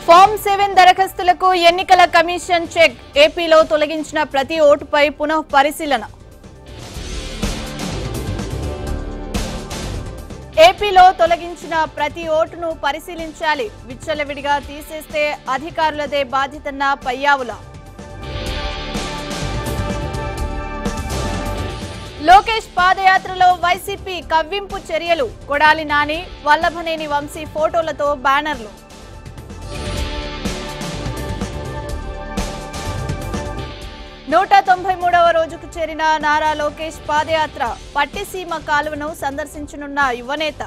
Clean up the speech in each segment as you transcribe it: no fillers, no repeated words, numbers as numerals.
Form 7 దరఖాస్తులకు ఎన్నికల commission check. ఏపీలో తొలగించిన ప్రతి ఓటుపై పునః పరిశీలన. ఏపీలో తొలగించిన ప్రతి ఓటును పరిశీలించాలి. విచ్చలవిడిగా తీసేస్తే అధికారులదే బాధ్యతన్న పయ్యావుల. లోకేష్ పాదయాత్రలో వైసీపీ కవ్వింపు చర్యలు. కొడాలి నాని, వల్లభనేని వంశీ ఫోటోలతో బ్యానర్లు. నూట 93వ రోజుకు చేరిన నారా లోకేష్ పాదయాత్ర. పట్టిసీమ కాలువను సందర్శించనున్న యువనేత.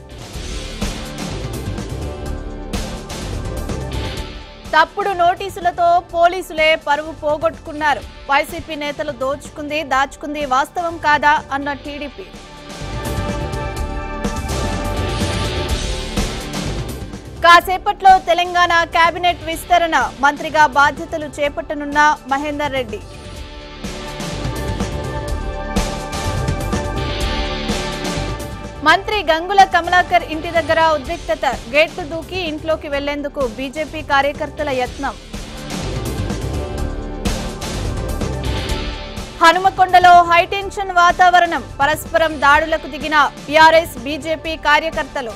తప్పుడు నోటీసులతో పోలీసులే పరువు పోగొట్టుకున్నారు. వైసీపీ నేతలు దాచుకుంది వాస్తవం కాదా అన్న టీడీపీ. కాసేపట్లో తెలంగాణ కేబినెట్ విస్తరణ. మంత్రిగా బాధ్యతలు చేపట్టనున్న మహేందర్ రెడ్డి. మంత్రి గంగుల కమలాకర్ ఇంటి దగ్గర ఉద్రిక్తత. గేట్లు దూకి ఇంట్లోకి వెళ్లేందుకు బీజేపీ కార్యకర్తల యత్నం. హనుమకొండలో హైటెన్షన్ వాతావరణం. పరస్పరం దాడులకు దిగిన టీఆర్ఎస్ బీజేపీ కార్యకర్తలు.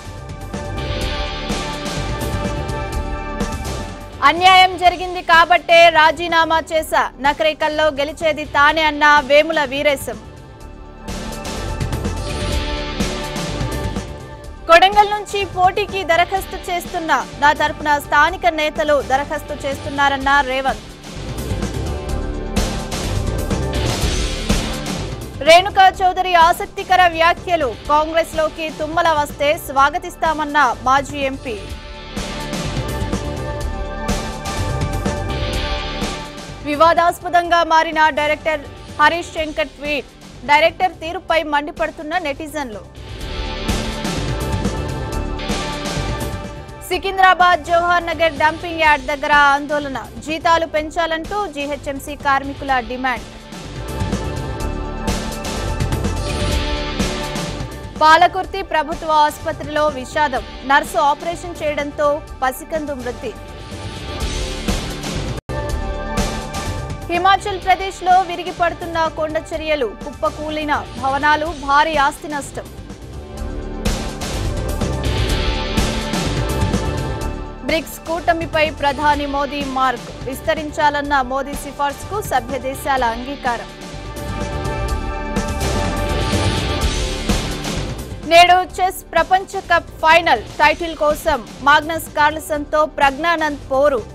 అన్యాయం జరిగింది కాబట్టే రాజీనామా చేశా. నకరేకల్లో గెలిచేది తానే అన్న వేముల వీరేశం. కొడంగల్ నుంచి పోటీకి దరఖాస్తు చేస్తున్నా. నా తరపున స్థానిక నేతలు దరఖాస్తు చేస్తున్నారన్న రేవంత్. రేణుకా చౌదరి ఆసక్తికర వ్యాఖ్యలు. కాంగ్రెస్ లోకి తుమ్మల వస్తే స్వాగతిస్తామన్న మాజీ ఎంపీ. వివాదాస్పదంగా మారిన director Harish Shankar tweet. Director తీరుపై మండిపడుతున్న నెటిజన్లు. సికింద్రాబాద్ జవహర్ నగర్ డంపింగ్ యార్డ్ దగ్గర ఆందోళన. జీతాలు పెంచాలంటూ జీహెచ్ఎంసీ కార్మికుల డిమాండ్. పాలకుర్తి ప్రభుత్వ ఆసుపత్రిలో విషాదం. నర్సు ఆపరేషన్ చేయడంతో పసికందు మృతి. హిమాచల్ ప్రదేశ్ లో విరిగి పడుతున్న కొండ చర్యలు. కుప్పకూలిన భవనాలు, భారీ ఆస్తి నష్టం. బ్రిక్స్ కూటమిపై ప్రధాని మోదీ మార్క్. విస్తరించాలన్న మోదీ సిఫార్సుకు సభ్య దేశాల అంగీకారం. నేడు చెస్ ప్రపంచ కప్ ఫైనల్. టైటిల్ కోసం మాగ్నస్ కార్ల్సన్ తో ప్రజ్ఞానంద్ పోరు.